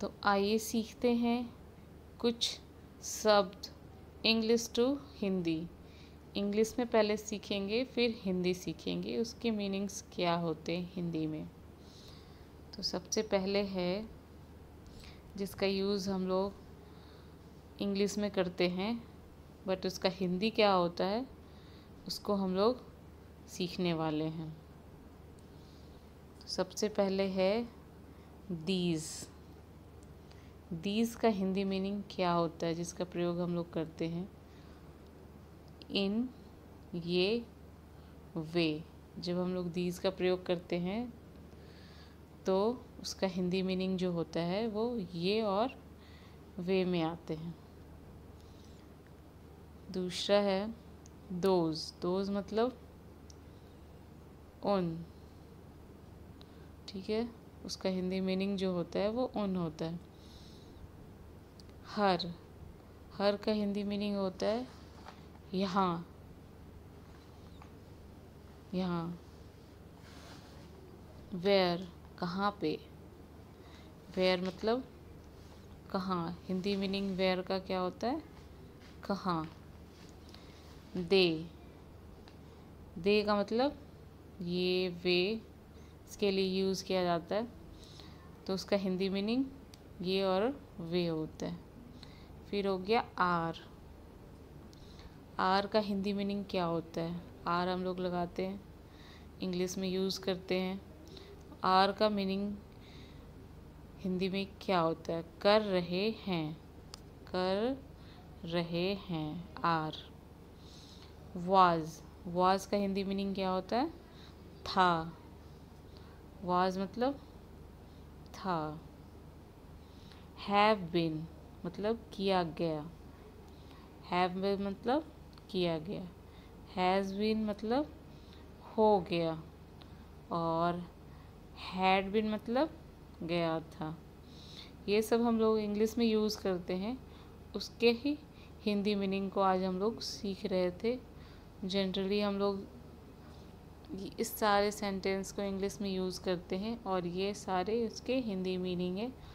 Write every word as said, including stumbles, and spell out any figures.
तो आइए सीखते हैं कुछ शब्द इंग्लिश टू हिंदी। इंग्लिश में पहले सीखेंगे, फिर हिंदी सीखेंगे, उसके मीनिंग्स क्या होते हैं हिंदी में। तो सबसे पहले है जिसका यूज़ हम लोग इंग्लिश में करते हैं, बट उसका हिंदी क्या होता है उसको हम लोग सीखने वाले हैं। तो सबसे पहले है दीज। दीज का हिंदी मीनिंग क्या होता है जिसका प्रयोग हम लोग करते हैं? इन, ये, वे। जब हम लोग दीज का प्रयोग करते हैं तो उसका हिंदी मीनिंग जो होता है वो ये और वे में आते हैं। दूसरा है दोज। दोज मतलब उन, ठीक है, उसका हिंदी मीनिंग जो होता है वो उन होता है। हर, हर का हिंदी मीनिंग होता है यहाँ, यहाँ। वेयर, कहाँ पे। वेयर मतलब कहाँ, हिंदी मीनिंग वेयर का क्या होता है? कहाँ। दे, दे का मतलब ये, वे, इसके लिए यूज़ किया जाता है, तो उसका हिंदी मीनिंग ये और वे होता है। फिर हो गया आर। आर का हिंदी मीनिंग क्या होता है? आर हम लोग लगाते हैं, इंग्लिश में यूज़ करते हैं। आर का मीनिंग हिंदी में क्या होता है? कर रहे हैं, कर रहे हैं, आर। वाज, वाज का हिंदी मीनिंग क्या होता है? था। वाज मतलब था। हैव बीन मतलब किया गया। हैव बीन मतलब किया गया। हैज़ बीन मतलब हो गया। और हैड बीन मतलब गया था। ये सब हम लोग इंग्लिश में यूज़ करते हैं, उसके ही हिंदी मीनिंग को आज हम लोग सीख रहे थे। जनरली हम लोग इस सारे सेंटेंस को इंग्लिश में यूज़ करते हैं और ये सारे उसके हिंदी मीनिंग है।